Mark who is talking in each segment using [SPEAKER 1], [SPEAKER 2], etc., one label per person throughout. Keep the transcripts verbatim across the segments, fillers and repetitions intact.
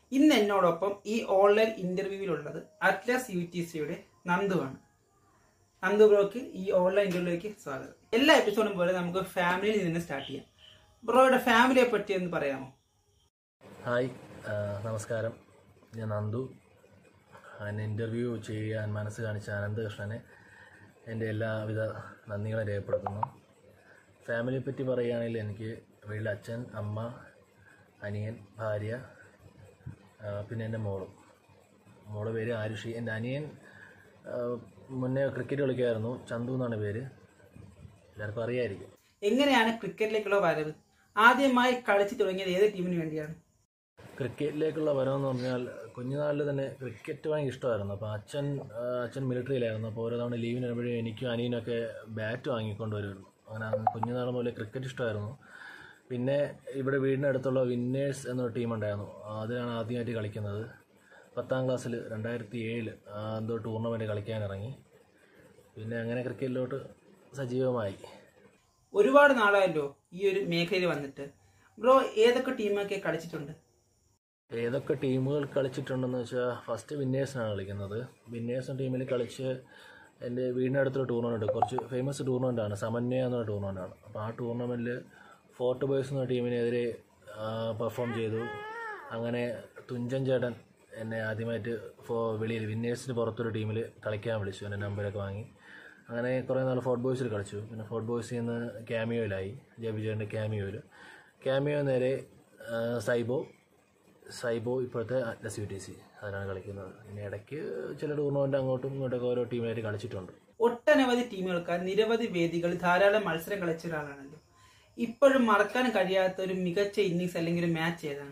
[SPEAKER 1] ഇന്ന് എന്നോടൊപ്പം ഈ ഓൺലൈൻ ഇന്റർവ്യൂവിലുള്ളത് അറ്റ്ലസ് യു ടി സിയുടെ നന്ദു ആണ്. നന്ദു ബ്രോക്ക് ഈ ഓൺലൈൻ ഇന്റർവ്യൂവിലേക്ക് സ്വാഗതം. എല്ലാ എപ്പിസോഡും പോലെ നമുക്ക് ഫാമിലിയിൽ നിന്ന് സ്റ്റാർട്ട് ചെയ്യാം. ബ്രോയുടെ ഫാമിലിയെ പറ്റി ഒന്ന് പറയാമോ?
[SPEAKER 2] ഹായ്, നമസ്കാരം. ഞാൻ നന്ദു. എന്നെ ഇൻ്റർവ്യൂ ചെയ്യാൻ മനസ്സ് കാണിച്ച അനന്തകൃഷ്ണനെ എൻ്റെ എല്ലാവിധ നന്ദികളെ രേഖപ്പെടുത്തുന്നു. ഫാമിലിയെ പറ്റി പറയുകയാണെങ്കിൽ എനിക്ക് വീട്ടിൽ അച്ഛൻ, അമ്മ, അനിയൻ, ഭാര്യ, പിന്നെ എൻ്റെ മോളും. മോളുടെ പേര് ആരുഷി. എൻ്റെ അനിയൻ മുന്നേ ക്രിക്കറ്റ് കളിക്കുമായിരുന്നു. ചന്തു എന്നാണ് പേര്. എല്ലാവർക്കും അറിയായിരിക്കും.
[SPEAKER 1] എങ്ങനെയാണ് ക്രിക്കറ്റിലേക്കുള്ള വരവ്? ആദ്യമായി കളിച്ചു തുടങ്ങിയത് ഏത് ടീമിന് വേണ്ടിയാണ്?
[SPEAKER 2] ക്രിക്കറ്റിലേക്കുള്ള വരവെന്ന് പറഞ്ഞാൽ കുഞ്ഞുനാളിൽ തന്നെ ക്രിക്കറ്റ് ഭയങ്കര ഇഷ്ടമായിരുന്നു. അപ്പോൾ അച്ഛൻ അച്ഛൻ മിലിറ്ററിയിലായിരുന്നു. അപ്പോൾ ഓരോ തവണ ലീവിന് വരുമ്പോഴേ എനിക്കും അനിയനൊക്കെ ബാറ്റ് വാങ്ങിക്കൊണ്ട് വരുമായിരുന്നു. അങ്ങനെ കുഞ്ഞുനാൾ മുതലേ ക്രിക്കറ്റ് ഇഷ്ടമായിരുന്നു. പിന്നെ ഇവിടെ വീടിനടുത്തുള്ള വിന്നേഴ്സ് എന്നൊരു ടീമുണ്ടായിരുന്നു. അതിലാണ് ആദ്യമായിട്ട് കളിക്കുന്നത്. പത്താം ക്ലാസ്സിൽ രണ്ടായിരത്തി ഏഴിൽ എന്തോ ടൂർണമെൻറ്റ് കളിക്കാൻ ഇറങ്ങി. പിന്നെ അങ്ങനെ ക്രിക്കറ്റിലോട്ട് സജീവമായി.
[SPEAKER 1] ഒരുപാട് നാളായല്ലോ ഈ ഒരു മേഖലയിൽ വന്നിട്ട്. ബ്രോ ഏതൊക്കെ ടീമൊക്കെ കളിച്ചിട്ടുണ്ട്?
[SPEAKER 2] ഏതൊക്കെ ടീമുകൾ കളിച്ചിട്ടുണ്ടെന്ന് വെച്ചാൽ ഫസ്റ്റ് വിന്നേഴ്സിനാണ് കളിക്കുന്നത്. വിന്നേഴ്സ് ടീമിൽ കളിച്ച് എൻ്റെ വീടിനടുത്തൊരു ടൂർണമെൻറ്റ്, കുറച്ച് ഫേമസ് ടൂർണമെൻറ്റാണ്, സമന്വയ എന്ന ടൂർണമെൻറ്റാണ്. അപ്പോൾ ആ ടൂർണമെൻറ്റിൽ ഫോർട്ട് ബോയ്സ് എന്ന ടീമിനെതിരെ പെർഫോം ചെയ്തു. അങ്ങനെ തുഞ്ചൻ ചേട്ടൻ എന്നെ ആദ്യമായിട്ട് ഫോ വെളിയിൽ വിന്നേഴ്സിന് പുറത്തൊരു ടീമിൽ കളിക്കാൻ വിളിച്ചു. എൻ്റെ നമ്പരൊക്കെ വാങ്ങി. അങ്ങനെ കുറേ നാൾ ഫോർട്ട് ബോയ്സിൽ കളിച്ചു. പിന്നെ ഫോർട്ട് ബോയ്സിൽ നിന്ന് ക്യാമിയോയിലായി, ജബിജേൻ്റെ ക്യാമിയോയിൽ. ക്യാമിയോ നേരെ സൈബോ സൈബോ ഇപ്പോഴത്തെ അറ്റ്ലസ് യു ടി സി, അതിലാണ് കളിക്കുന്നത്. പിന്നെ ഇടയ്ക്ക് ചില ടൂർണമെൻറ്റ് അങ്ങോട്ടും ഇങ്ങോട്ടൊക്കെ ഓരോ ടീമായിട്ട് കളിച്ചിട്ടുണ്ട്.
[SPEAKER 1] ഒട്ടനവധി ടീമുകൾക്ക് നിരവധി വേദികൾ ധാരാളം മത്സരം കളിച്ച ഒരാളാണല്ലോ. ഇപ്പോഴും മറക്കാൻ കഴിയാത്ത ഒരു മികച്ച ഇന്നിങ്സ് അല്ലെങ്കിൽ ഒരു മാച്ച് ഏതാണ്?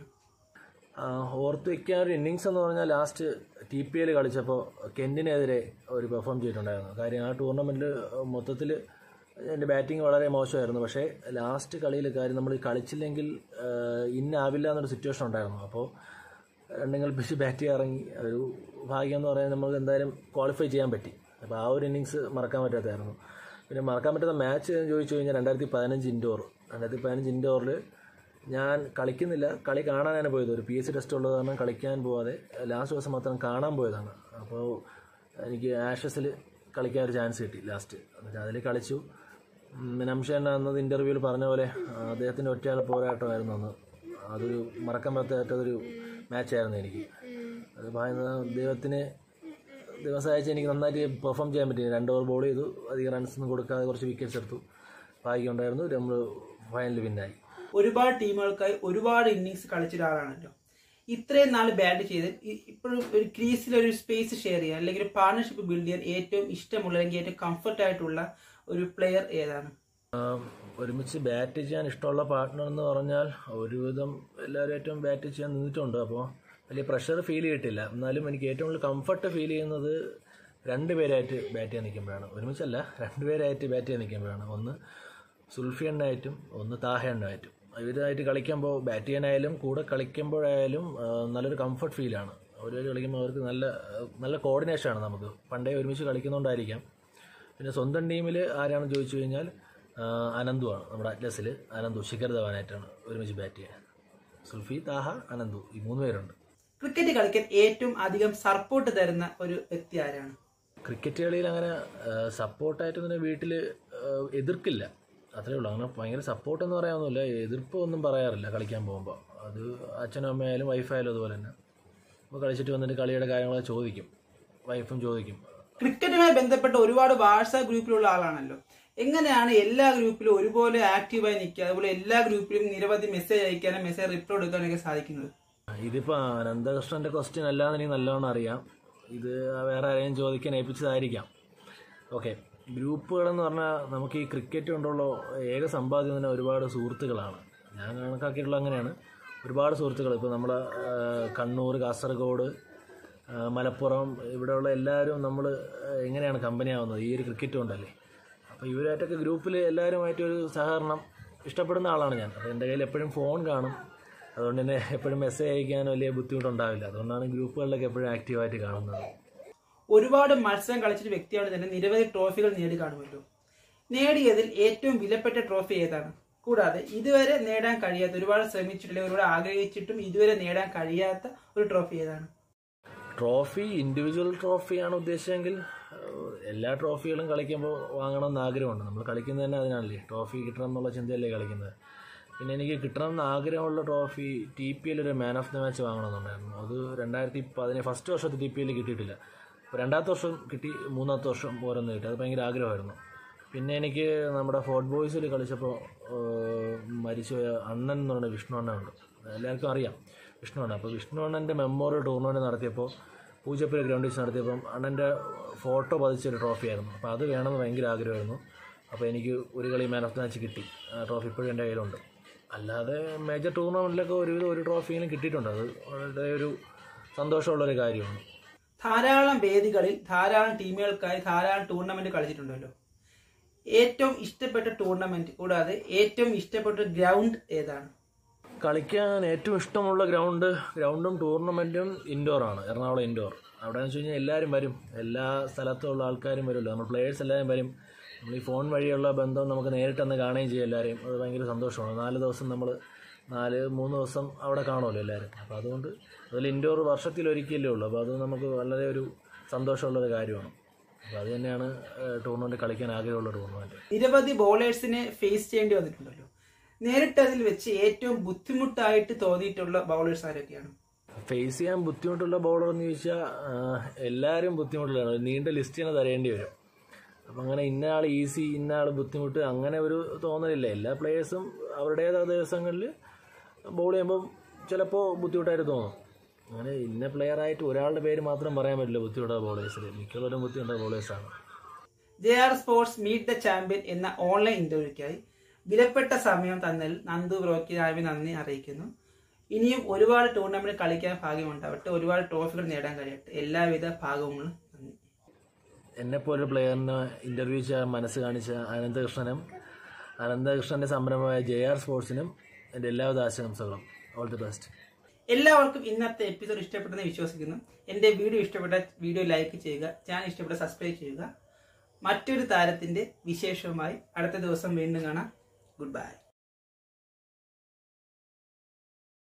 [SPEAKER 2] ഓർത്ത് വയ്ക്കാൻ ഒരു ഇന്നിങ്സ് എന്ന് പറഞ്ഞാൽ ലാസ്റ്റ് ടി പി എൽ കളിച്ചപ്പോൾ കെൻറ്റിനെതിരെ ഒരു പെർഫോം ചെയ്തിട്ടുണ്ടായിരുന്നു. കാര്യം ആ ടൂർണമെൻറ്റിൽ മൊത്തത്തിൽ എൻ്റെ ബാറ്റിംഗ് വളരെ മോശമായിരുന്നു. പക്ഷേ ലാസ്റ്റ് കളിയിൽ കാര്യം നമ്മൾ കളിച്ചില്ലെങ്കിൽ ഇന്നാവില്ല എന്നൊരു സിറ്റുവേഷൻ ഉണ്ടായിരുന്നു. അപ്പോൾ രണ്ടും കൽപ്പിച്ച് ബാറ്റ് ചെയ്യാൻ ഇറങ്ങി. ഒരു ഭാഗ്യം എന്ന് പറയാൻ നമുക്ക് എന്തായാലും ക്വാളിഫൈ ചെയ്യാൻ പറ്റി. അപ്പോൾ ആ ഒരു ഇന്നിങ്സ് മറക്കാൻ പറ്റാത്തതായിരുന്നു. പിന്നെ മറക്കാൻ പറ്റാത്ത മാച്ച് എന്ന് ചോദിച്ചു കഴിഞ്ഞാൽ രണ്ടായിരത്തി പതിനഞ്ച് ഇൻഡോർ രണ്ടായിരത്തി പതിനഞ്ച് ഇൻഡോറിൽ ഞാൻ കളിക്കുന്നില്ല, കളി കാണാനാണ് പോയത്. ഒരു പി എസ് സി ടെസ്റ്റ് ഉള്ളത് കാരണം കളിക്കാൻ പോവാതെ ലാസ്റ്റ് ദിവസം മാത്രം കാണാൻ പോയതാണ്. അപ്പോൾ എനിക്ക് ആഷസിൽ കളിക്കാൻ ഒരു ചാൻസ് കിട്ടി ലാസ്റ്റ്. എന്നിട്ട് അതിൽ കളിച്ചു. നംഷൻ അന്നത് ഇൻ്റർവ്യൂവിൽ പറഞ്ഞ പോലെ അദ്ദേഹത്തിൻ്റെ ഒറ്റയാൾ പോരാട്ടമായിരുന്നു അന്ന്. അതൊരു മറക്കാൻ പറ്റാത്തൊരു മാച്ചായിരുന്നു എനിക്ക്. അത് ദൈവത്തിന് ദൈവം സഹായിച്ച് എനിക്ക് നന്നായിട്ട് പെർഫോം ചെയ്യാൻ പറ്റി. രണ്ട് ഓവർ ബോൾ ചെയ്തു, അധികം റൺസൊന്നും കൊടുക്കാതെ കുറച്ച് വിക്കറ്റ്സ് എടുത്തു. ഭാഗ്യം ഉണ്ടായിരുന്നു. നമ്മൾ ഫൈനലിൽ വിന്നായി.
[SPEAKER 1] ഒരുപാട് ടീമുകൾക്കായി ഒരുപാട് ഇന്നിങ്സ് കളിച്ച ഒരാളാണല്ലോ. ഇത്രയും നാൾ ബാറ്റ് ചെയ്ത് ഇപ്പോഴും ഒരു ക്രീസിൽ ഒരു സ്പേസ് ഷെയർ ചെയ്യാൻ അല്ലെങ്കിൽ ഒരു പാർട്ണർഷിപ്പ് ബിൽഡ് ചെയ്യാൻ ഏറ്റവും ഇഷ്ടമുള്ള അല്ലെങ്കിൽ ഏറ്റവും കംഫർട്ട് ആയിട്ടുള്ള ഒരു പ്ലെയർ ഏതാണ്?
[SPEAKER 2] ഒരുമിച്ച് ബാറ്റ് ചെയ്യാൻ ഇഷ്ടമുള്ള പാർട്ട്ണർ എന്ന് പറഞ്ഞാൽ ഒരുവിധം എല്ലാവരും ഏറ്റവും ബാറ്റ് ചെയ്യാൻ നിന്നിട്ടുണ്ട്. അപ്പോൾ വലിയ പ്രഷർ ഫീൽ ചെയ്തിട്ടില്ല. എന്നാലും എനിക്ക് ഏറ്റവും കൂടുതൽ കംഫർട്ട് ഫീൽ ചെയ്യുന്നത് രണ്ട് പേരായിട്ട് ബാറ്റ് ചെയ്യാൻ നിൽക്കുമ്പോഴാണ്. ഒരുമിച്ചല്ല, രണ്ട് പേരായിട്ട് ബാറ്റ് ചെയ്യാൻ നിൽക്കുമ്പോഴാണ്. ഒന്ന് സുൽഫി എണ്ണായിട്ടും ഒന്ന് താഹ എണ്ണായിട്ടും. ഇവരായിട്ട് കളിക്കുമ്പോൾ ബാറ്റ് ചെയ്യാനായാലും കൂടെ കളിക്കുമ്പോഴായാലും നല്ലൊരു കംഫർട്ട് ഫീലാണ്. അവർ കളിക്കുമ്പോൾ അവർക്ക് നല്ല നല്ല കോർഡിനേഷനാണ്. നമുക്ക് പണ്ടേ ഒരുമിച്ച് കളിക്കുന്നതുകൊണ്ടായിരിക്കാം. പിന്നെ സ്വന്തം ടീമിൽ ആരാണെന്ന് ചോദിച്ചു കഴിഞ്ഞാൽ അനന്തു ആണ്. നമ്മുടെ അറ്റ്ലസിൽ അനന്തു ശിഖർ ധവാനായിട്ടാണ് ഒരുമിച്ച് ബാറ്റ് ചെയ്യാൻ. സുൽഫി, താഹ, അനന്തു, ഈ മൂന്ന് പേരുണ്ട്.
[SPEAKER 1] ക്രിക്കറ്റ് കളിക്കാൻ ഏറ്റവും അധികം സപ്പോർട്ട് തരുന്ന ഒരു വ്യക്തി ആരാണ്?
[SPEAKER 2] ക്രിക്കറ്റ് കളിയിൽ അങ്ങനെ സപ്പോർട്ടായിട്ട് തന്നെ വീട്ടിൽ എതിർക്കില്ല, അത്രേ ഉള്ളൂ. അങ്ങനെ ഭയങ്കര സപ്പോർട്ട് എന്ന് പറയാനൊന്നുമില്ല, എതിർപ്പ് ഒന്നും പറയാറില്ല കളിക്കാൻ പോകുമ്പോൾ. അത് അച്ഛനും അമ്മയായാലും വൈഫായാലും അതുപോലെ തന്നെ. അപ്പോൾ കളിച്ചിട്ട് വന്നിട്ട് കളിയുടെ കാര്യങ്ങളൊക്കെ ചോദിക്കും, വൈഫും ചോദിക്കും.
[SPEAKER 1] ക്രിക്കറ്റുമായി ബന്ധപ്പെട്ട ഒരുപാട് വാട്സാപ്പ് ഗ്രൂപ്പിലുള്ള ആളാണല്ലോ. എങ്ങനെയാണ് എല്ലാ ഗ്രൂപ്പിലും ഒരുപോലെ ആക്റ്റീവായി നിൽക്കുക, അതുപോലെ എല്ലാ ഗ്രൂപ്പിലും നിരവധി മെസ്സേജ് അയക്കാനും മെസ്സേജ് റിപ്ലൈ കൊടുക്കാനൊക്കെ സാധിക്കുന്നത്?
[SPEAKER 2] ഇതിപ്പോൾ അനന്തകൃഷ്ണൻ്റെ ക്വസ്റ്റ്യൻ അല്ലാന്ന് എനിക്ക് നല്ലോണം അറിയാം. ഇത് വേറെ ആരെയും ചോദിക്കാൻ ഏൽപ്പിച്ചതായിരിക്കാം. ഓക്കെ, ഗ്രൂപ്പുകളെന്ന് പറഞ്ഞാൽ നമുക്ക് ഈ ക്രിക്കറ്റ് കൊണ്ടുള്ള ഏക സമ്പാദ്യം തന്നെ ഒരുപാട് സുഹൃത്തുക്കളാണ്. ഞാൻ കണക്കാക്കിയിട്ടുള്ള അങ്ങനെയാണ്. ഒരുപാട് സുഹൃത്തുക്കൾ. ഇപ്പോൾ നമ്മുടെ കണ്ണൂർ, കാസർഗോഡ്, മലപ്പുറം, ഇവിടെയുള്ള എല്ലാവരും നമ്മൾ എങ്ങനെയാണ് കമ്പനിയാവുന്നത് ഈ ഒരു ക്രിക്കറ്റ് കൊണ്ടല്ലേ. അപ്പോൾ ഇവരായിട്ടൊക്കെ ഗ്രൂപ്പിൽ എല്ലാവരുമായിട്ടൊരു സഹകരണം ഇഷ്ടപ്പെടുന്ന ആളാണ് ഞാൻ. അപ്പോൾ എൻ്റെ കയ്യിൽ എപ്പോഴും ഫോൺ കാണും. അതുകൊണ്ട് തന്നെ എപ്പോഴും മെസ്സേജ് അയക്കാൻ വലിയ ബുദ്ധിമുട്ടുണ്ടാവില്ല. അതുകൊണ്ടാണ് ഗ്രൂപ്പുകളിലൊക്കെ എപ്പോഴും ആക്റ്റീവായിട്ട് കാണുന്നത്.
[SPEAKER 1] ഒരുപാട് മത്സരം കളിച്ചൊരു വ്യക്തിയാണ് തന്നെ നിരവധി ട്രോഫികൾ നേടി കാണുമല്ലോ. നേടിയതിൽ ഏറ്റവും വിലപ്പെട്ട ട്രോഫി ഏതാണ്? കൂടാതെ ഇതുവരെ നേടാൻ കഴിയാത്ത, ഒരുപാട് ശ്രമിച്ചിട്ടില്ല, ഒരുപാട് ആഗ്രഹിച്ചിട്ടും ഇതുവരെ നേടാൻ കഴിയാത്ത ഒരു ട്രോഫി ഏതാണ്?
[SPEAKER 2] ട്രോഫി ഇൻഡിവിജ്വൽ ട്രോഫിയാണ് ഉദ്ദേശിച്ചെങ്കിൽ എല്ലാ ട്രോഫികളും കളിക്കുമ്പോൾ വാങ്ങണമെന്ന് ആഗ്രഹമുണ്ട്. നമ്മൾ കളിക്കുന്നത് തന്നെ അതിനാണല്ലേ, ട്രോഫി കിട്ടണം എന്നുള്ള ചിന്തയല്ലേ കളിക്കുന്നത്. പിന്നെ എനിക്ക് കിട്ടണം എന്ന് ആഗ്രഹമുള്ള ട്രോഫി ടി പി എൽ ഒരു മാൻ ഓഫ് ദ മാച്ച് വാങ്ങണമെന്നുണ്ടായിരുന്നു. അത് രണ്ടായിരത്തി പതിനെ ഫസ്റ്റ് വർഷത്തെ ടി പി എൽ കിട്ടിയിട്ടില്ല. അപ്പോൾ രണ്ടാമത്തെ വർഷം കിട്ടി, മൂന്നാമത്തെ വർഷം ഓരോന്ന് കിട്ടി. അത് ഭയങ്കര ആഗ്രഹമായിരുന്നു. പിന്നെ എനിക്ക് നമ്മുടെ ഫോർട്ട് ബോയ്സിൽ കളിച്ചപ്പോൾ മരിച്ചുപോയ അണ്ണൻ എന്ന് പറയുന്ന വിഷ്ണു അണ്ണനുണ്ട്, എല്ലാവർക്കും അറിയാം വിഷ്ണു അണ്ണൻ. അപ്പോൾ വിഷ്ണു അണ്ണൻ്റെ മെമ്മോറിയൽ ടൂർണമെൻറ്റ് നടത്തിയപ്പോൾ പൂജപ്പുര ഗ്രൗണ്ടിൽ വെച്ച് നടത്തിയപ്പം അണ്ണൻ്റെ ഫോട്ടോ പതിച്ചൊരു ട്രോഫിയായിരുന്നു. അപ്പോൾ അത് വേണമെന്ന് ഭയങ്കര ആഗ്രഹമായിരുന്നു. അപ്പോൾ എനിക്ക് ഒരു കളി മാൻ ഓഫ് ദ മാച്ച് കിട്ടി. ആ ട്രോഫി ഇപ്പോഴും എൻ്റെ കയ്യിലുണ്ട്. അല്ലാതെ മേജർ ടൂർണമെൻറ്റിലൊക്കെ ഒരുവിധം ഒരു ട്രോഫിയിലും കിട്ടിയിട്ടുണ്ട്. അത് വളരെ ഒരു സന്തോഷമുള്ളൊരു കാര്യമാണ്.
[SPEAKER 1] ധാരാളം വേദികളിൽ ധാരാളം ടീമുകൾക്കായി ധാരാളം ടൂർണമെന്റ് കളിച്ചിട്ടുണ്ടല്ലോ. ഏറ്റവും ഇഷ്ടപ്പെട്ട ടൂർണമെന്റ് കൂടാതെ ഏറ്റവും ഇഷ്ടപ്പെട്ട ഗ്രൗണ്ട് ഏതാണ്?
[SPEAKER 2] കളിക്കാൻ ഏറ്റവും ഇഷ്ടമുള്ള ഗ്രൗണ്ട് ഗ്രൗണ്ടും ടൂർണമെൻറ്റും ഇൻഡോറാണ്, എറണാകുളം ഇൻഡോർ. അവിടെ എന്ന് വെച്ച് കഴിഞ്ഞാൽ എല്ലാവരും വരും, എല്ലാ സ്ഥലത്തുള്ള ആൾക്കാരും വരുമല്ലോ, നമ്മൾ പ്ലേയേഴ്സ് എല്ലാവരും വരും. നമ്മൾ ഈ ഫോൺ വഴിയുള്ള ബന്ധം നമുക്ക് നേരിട്ടൊന്ന് കാണുകയും ചെയ്യും എല്ലാവരെയും. അത് ഭയങ്കര സന്തോഷമാണ്. നാല് ദിവസം നമ്മൾ നാല് മൂന്ന് ദിവസം അവിടെ കാണുമല്ലോ എല്ലാവരും. അപ്പോൾ അതുകൊണ്ട് അതിൽ ഇൻഡോർ വർഷത്തിലൊരിക്കലേ ഉള്ളൂ. അപ്പോൾ അത് നമുക്ക് വളരെ ഒരു സന്തോഷമുള്ളൊരു കാര്യമാണ്. അപ്പോൾ അത് തന്നെയാണ് ടൂർണമെൻറ്റ് കളിക്കാൻ ആഗ്രഹമുള്ള ടൂർണമെൻറ്റ്.
[SPEAKER 1] നിരവധി ബോളേഴ്സിനെ ഫേസ് ചെയ്യേണ്ടി വന്നിട്ടുണ്ടല്ലോ. നേരിട്ടതിൽ വെച്ച് ഏറ്റവും ബുദ്ധിമുട്ടായിട്ട് തോന്നിയിട്ടുള്ള ബൗളേഴ്സ് ആരൊക്കെയാണ്?
[SPEAKER 2] ഫേസ് ചെയ്യാൻ ബുദ്ധിമുട്ടുള്ള ബൗളർ എന്ന് ചോദിച്ചാൽ എല്ലാവരും ബുദ്ധിമുട്ടുള്ളതാണ്. ഒരു നീണ്ട ലിസ്റ്റ് തന്നെ തരേണ്ടി വരും. അപ്പം അങ്ങനെ ഇന്ന ആൾ ഈസി, ഇന്ന ആൾ ബുദ്ധിമുട്ട്, അങ്ങനെ ഒരു തോന്നലില്ല. എല്ലാ പ്ലേയേഴ്സും അവരുടേതായ ദിവസങ്ങളിൽ ബോൾ ചെയ്യുമ്പം ചിലപ്പോൾ ബുദ്ധിമുട്ടായിട്ട് തോന്നും. അങ്ങനെ ഇന്ന പ്ലെയറായിട്ട് ഒരാളുടെ പേര് മാത്രം പറയാൻ പറ്റില്ല ബുദ്ധിമുട്ടുള്ള ബോളേഴ്സിൽ. മിക്കുള്ളവരും ബുദ്ധിമുട്ടുള്ള ബോളേഴ്സാണ്.
[SPEAKER 1] J R sports meet the champion എന്ന ഓൺലൈൻ ഇന്റർവ്യൂക്കായി വിലപ്പെട്ട സമയം തന്നതിൽ നന്ദു ബ്രോയ്ക്ക് ഞാൻ നന്ദി അറിയിക്കുന്നു. ഇനിയും ഒരുപാട് ടൂർണമെന്റ് കളിക്കാൻ ഭാഗ്യമുണ്ടാവട്ടെ, ഒരുപാട് ട്രോഫികൾ നേടാൻ കഴിയട്ടെ. എല്ലാവിധ ഭാഗങ്ങളും നന്ദി.
[SPEAKER 2] എന്നെപ്പോലൊരു പ്ലെയറിനെ ഇന്റർവ്യൂ ചെയ്യാൻ മനസ്സ് കാണിച്ച അനന്തകൃഷ്ണനും അനന്തകൃഷ്ണന്റെ സംരംഭമായ ജെ ആർ സ്പോർട്സിനും എൻ്റെ എല്ലാവിധ ആശംസകളും. All the best.
[SPEAKER 1] എല്ലാവർക്കും ഇന്നത്തെ എപ്പിസോഡ് ഇഷ്ടപ്പെട്ടെന്ന് വിശ്വസിക്കുന്നു. എൻ്റെ വീഡിയോ ഇഷ്ടപ്പെട്ട വീഡിയോ ലൈക്ക് ചെയ്യുക, ചാനൽ ഇഷ്ടപ്പെട്ട സബ്സ്ക്രൈബ് ചെയ്യുക. മറ്റൊരു താരത്തിന്റെ വിശേഷവുമായി അടുത്ത ദിവസം വീണ്ടും കാണാം. Goodbye.